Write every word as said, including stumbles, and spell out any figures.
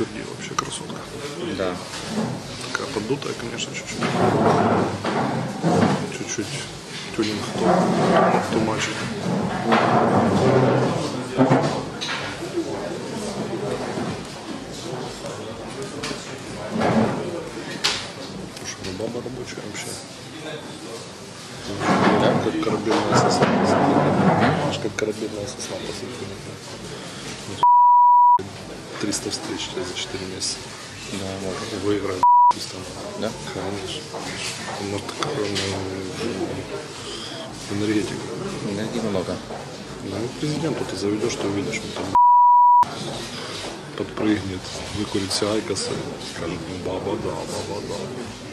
Тверди вообще красотка. Да. Такая поддутая, конечно, чуть-чуть. Чуть-чуть тюнинг тумачит. Слушай, ну баба рабочая вообще. Да, как корабельная сосна. Аж как корабельная сосна, по сути. триста встреч за четыре месяца. Да, может. Выиграть чисто. Да? Конечно. Может, такая энергетика. Энергии много. Ну, президенту ты заведешь, ты увидишь, он там подпрыгнет, выкурит все айкосы, скажет, ну баба, да, баба, да.